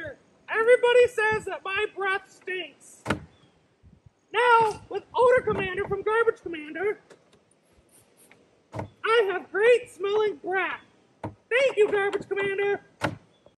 Commander. Everybody says that my breath stinks. Now, with Odor Commander from Garbage Commander, I have great smelling breath. Thank you, Garbage Commander.